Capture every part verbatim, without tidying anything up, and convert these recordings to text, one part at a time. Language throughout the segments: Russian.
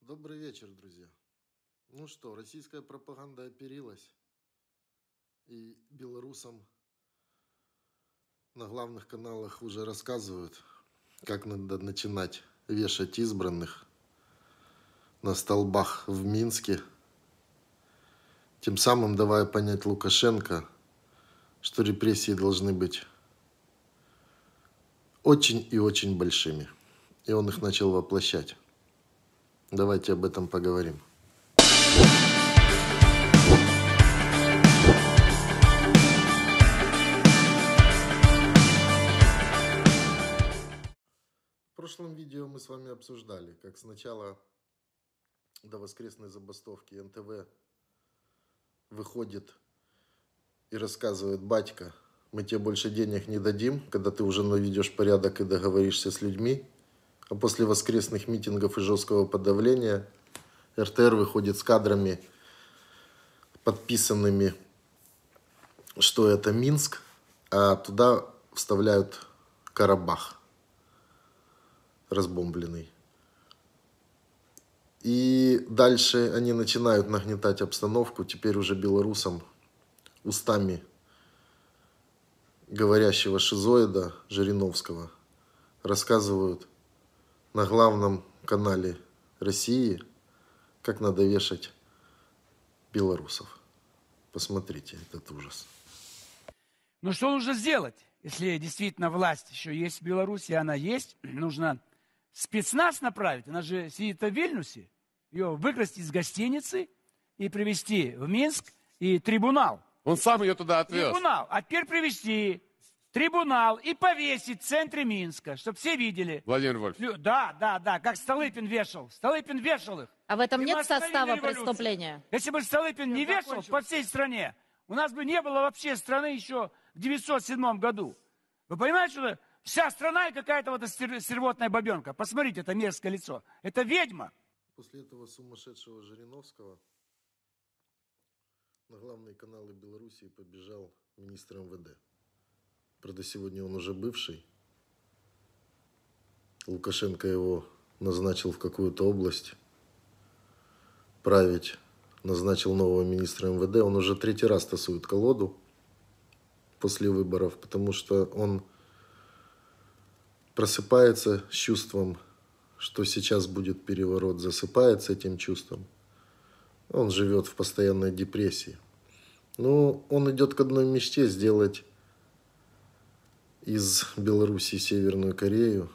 Добрый вечер, друзья. Ну что, российская пропаганда оперилась, и белорусам на главных каналах уже рассказывают, как надо начинать вешать избранных на столбах в Минске, тем самым давая понять Лукашенко, что репрессии должны быть очень и очень большими. И он их начал воплощать. Давайте об этом поговорим. В прошлом видео мы с вами обсуждали, как сначала до воскресной забастовки эн тэ вэ выходит и рассказывает: батька, мы тебе больше денег не дадим, когда ты уже наведешь порядок и договоришься с людьми. А после воскресных митингов и жесткого подавления эр тэ эр выходит с кадрами, подписанными, что это Минск, а туда вставляют Карабах разбомбленный. И дальше они начинают нагнетать обстановку, теперь уже белорусам, устами говорящего шизоида Жириновского, рассказывают на главном канале России, как надо вешать белорусов. Посмотрите этот ужас. Ну что нужно сделать, если действительно власть еще есть в Беларуси, она есть? Нужно спецназ направить, она же сидит в Вильнюсе, ее выкрасть из гостиницы и привезти в Минск, и трибунал. Он сам ее туда отвез. Трибунал, а теперь привезти трибунал и повесить в центре Минска, чтобы все видели. Владимир Вольф. Да, да, да, как Столыпин вешал. Столыпин вешал их. А в этом И нет мы остановили состава революцию. преступления? Если бы Столыпин не вешал по всей стране, у нас бы не было вообще страны еще в девятьсот седьмом году. Вы понимаете, что вся страна и какая-то вот сервотная бабенка. Посмотрите, это мерзкое лицо. Это ведьма. После этого сумасшедшего Жириновского на главные каналы Белоруссии побежал министр эм вэ дэ. Правда, сегодня он уже бывший. Лукашенко его назначил в какую-то область править. Назначил нового министра эм вэ дэ. Он уже третий раз тасует колоду после выборов, потому что он просыпается с чувством, что сейчас будет переворот, засыпается этим чувством. Он живет в постоянной депрессии. Но он идет к одной мечте: сделать из Белоруссии Северную Корею,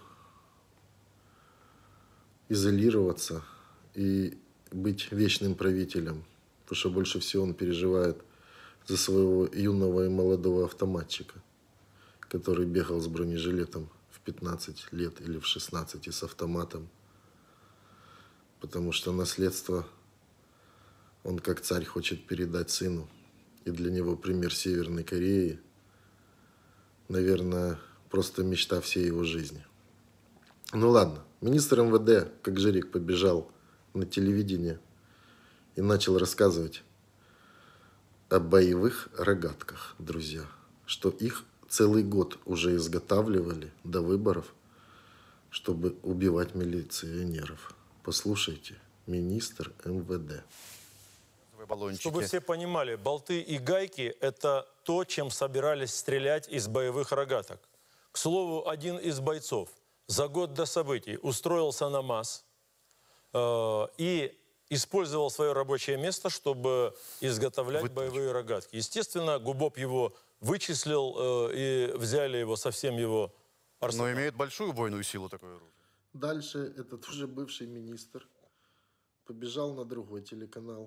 изолироваться и быть вечным правителем. Потому что больше всего он переживает за своего юного и молодого автоматчика, который бегал с бронежилетом в пятнадцать лет или в шестнадцать и с автоматом. Потому что наследство он как царь хочет передать сыну. И для него пример Северной Кореи, наверное, просто мечта всей его жизни. Ну ладно, министр эм вэ дэ, как Жирик, побежал на телевидение и начал рассказывать о боевых рогатках, друзья. Что их целый год уже изготавливали до выборов, чтобы убивать милиционеров. Послушайте, министр эм вэ дэ. Чтобы все понимали, болты и гайки – это то, чем собирались стрелять из боевых рогаток. К слову, один из бойцов за год до событий устроился на МАЗ э, и использовал свое рабочее место, чтобы изготовлять Выточку. боевые рогатки. Естественно, Губоп его вычислил э, и взяли его со всем его арсеналом. Но имеет большую убойную силу такое оружие. Дальше этот уже бывший министр побежал на другой телеканал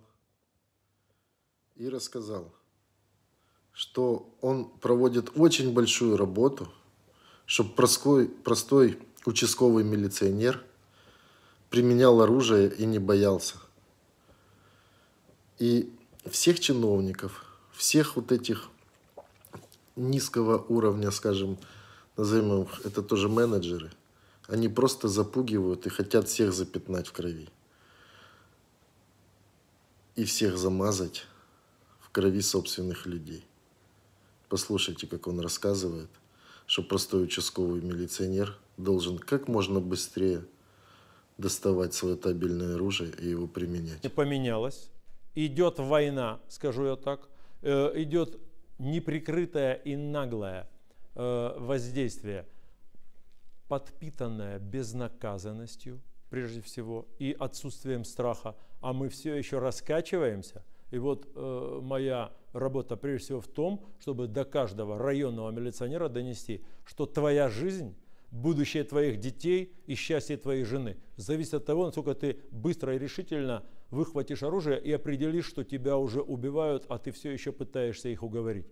и рассказал, что он проводит очень большую работу, чтобы простой, простой участковый милиционер применял оружие и не боялся. И всех чиновников, всех вот этих низкого уровня, скажем, назовем их, это тоже менеджеры, они просто запугивают и хотят всех запятнать в крови. И всех замазать в крови собственных людей. Послушайте, как он рассказывает, что простой участковый милиционер должен как можно быстрее доставать свое табельное оружие и его применять. Не поменялось. Идет война, скажу я так. Идет неприкрытое и наглое воздействие, подпитанное безнаказанностью, прежде всего, и отсутствием страха. А мы все еще раскачиваемся. И вот э, моя работа прежде всего в том, чтобы до каждого районного милиционера донести, что твоя жизнь, будущее твоих детей и счастье твоей жены зависит от того, насколько ты быстро и решительно выхватишь оружие и определишь, что тебя уже убивают, а ты все еще пытаешься их уговорить.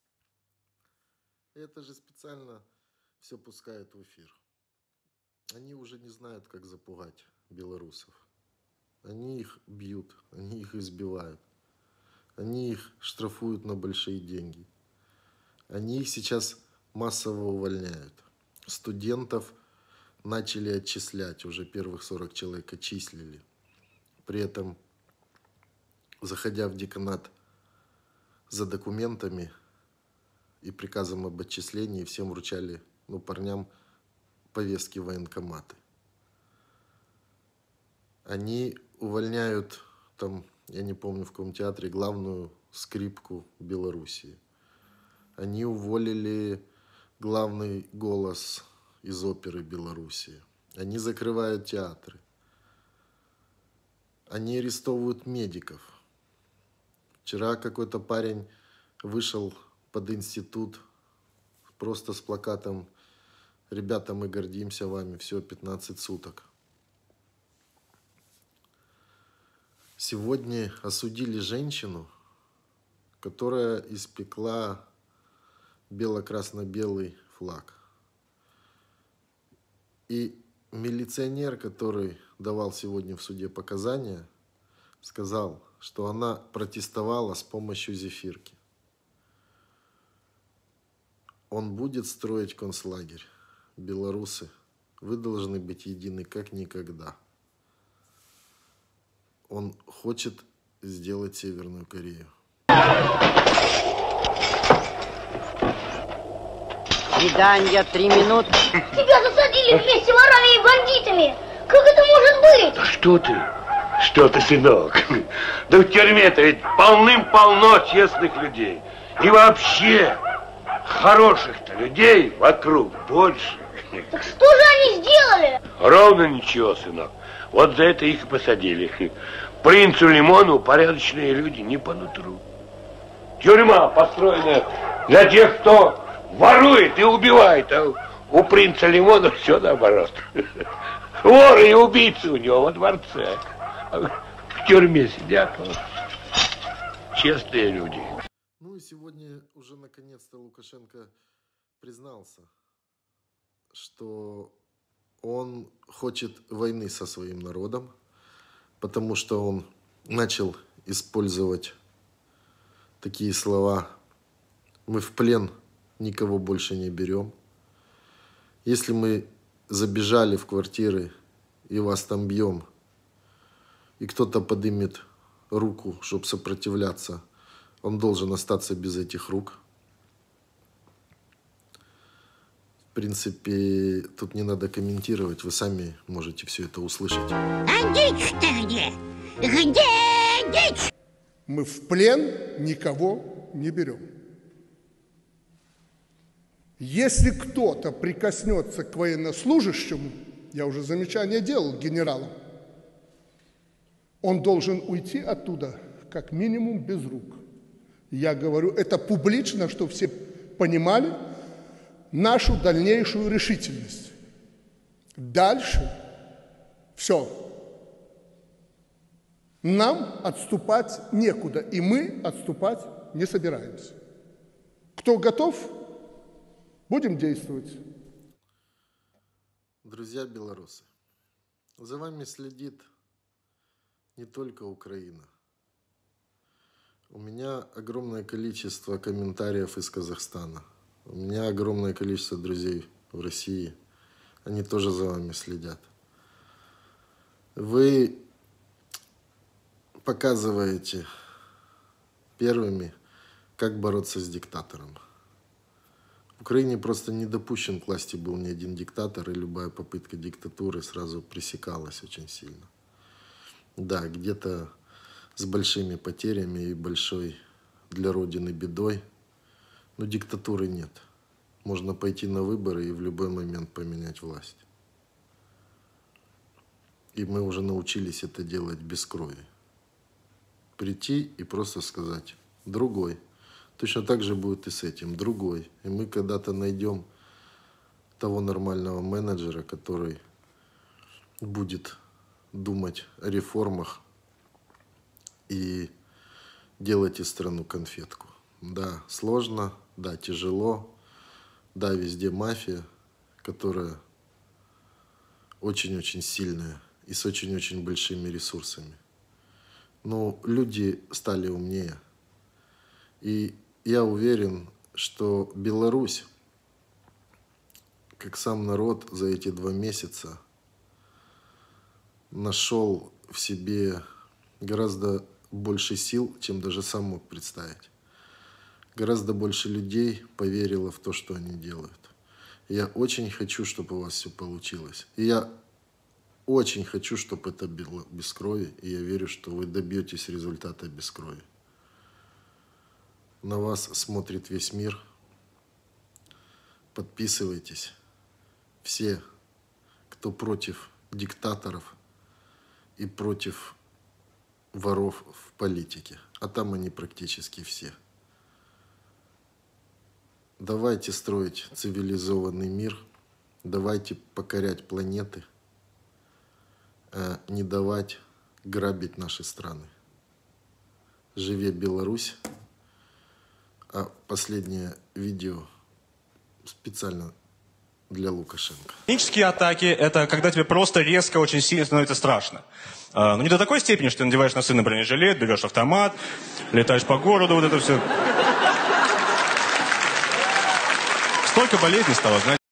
Это же специально все пускают в эфир. Они уже не знают, как запугать белорусов. Они их бьют, они их избивают. Они их штрафуют на большие деньги. Они их сейчас массово увольняют. Студентов начали отчислять, уже первых сорок человек отчислили. При этом, заходя в деканат за документами и приказом об отчислении, всем вручали, ну, парням, повестки в военкоматы. Они увольняют там, я не помню в каком театре, главную скрипку Белоруссии. Они уволили главный голос из оперы Белоруссии. Они закрывают театры. Они арестовывают медиков. Вчера какой-то парень вышел под институт просто с плакатом: «Ребята, мы гордимся вами, все, пятнадцать суток». Сегодня осудили женщину, которая испекла бело-красно-белый флаг. И милиционер, который давал сегодня в суде показания, сказал, что она протестовала с помощью зефирки. Он будет строить концлагерь. Белорусы, вы должны быть едины как никогда. Он хочет сделать Северную Корею. Свидание, три минуты. Тебя засадили вместе с ворами и бандитами. Как это может быть? Да что ты? Что ты, сынок? Да в тюрьме-то ведь полным-полно честных людей. И вообще, хороших-то людей вокруг больше. Так что же они сделали? Ровно ничего, сынок. Вот за это их и посадили. Принцу Лимону порядочные люди не по нутру. Тюрьма построена для тех, кто ворует и убивает. А у принца Лимона все наоборот. Воры и убийцы у него во дворце. В тюрьме сидят вот честные люди. Ну и сегодня уже наконец-то Лукашенко признался, что он хочет войны со своим народом, потому что он начал использовать такие слова: мы в плен никого больше не берем. Если мы забежали в квартиры и вас там бьем, и кто-то поднимет руку, чтобы сопротивляться, он должен остаться без этих рук. В принципе, тут не надо комментировать, вы сами можете все это услышать. А дичь-то где? Где дичь? Мы в плен никого не берем. Если кто-то прикоснется к военнослужащему, я уже замечание делал генералам, он должен уйти оттуда как минимум без рук. Я говорю это публично, чтобы все понимали нашу дальнейшую решительность. Дальше все. Нам отступать некуда, и мы отступать не собираемся. Кто готов, будем действовать. Друзья белорусы, за вами следит не только Украина. У меня огромное количество комментариев из Казахстана. У меня огромное количество друзей в России. Они тоже за вами следят. Вы показываете первыми, как бороться с диктатором. В Украине просто не допущен к власти был ни один диктатор, и любая попытка диктатуры сразу пресекалась очень сильно. Да, где-то с большими потерями и большой для Родины бедой, но диктатуры нет. Можно пойти на выборы и в любой момент поменять власть. И мы уже научились это делать без крови. Прийти и просто сказать «другой». Точно так же будет и с этим «другой». И мы когда-то найдем того нормального менеджера, который будет думать о реформах и делать из страну конфетку. Да, сложно, да, тяжело, да, везде мафия, которая очень-очень сильная и с очень-очень большими ресурсами. Но люди стали умнее. И я уверен, что Беларусь, как сам народ, за эти два месяца нашел в себе гораздо больше сил, чем даже сам мог представить. Гораздо больше людей поверило в то, что они делают. Я очень хочу, чтобы у вас все получилось. И я очень хочу, чтобы это было без крови. И я верю, что вы добьетесь результата без крови. На вас смотрит весь мир. Подписывайтесь. Все, кто против диктаторов и против воров в политике. А там они практически все. Давайте строить цивилизованный мир. Давайте покорять планеты. А не давать грабить наши страны. Живе Беларусь. А последнее видео специально для Лукашенко. Панические атаки – это когда тебе просто резко, очень сильно становится страшно. А, ну не до такой степени, что ты надеваешь на сына бронежилет, берешь автомат, летаешь по городу, вот это все. Столько болезней стало, знаете.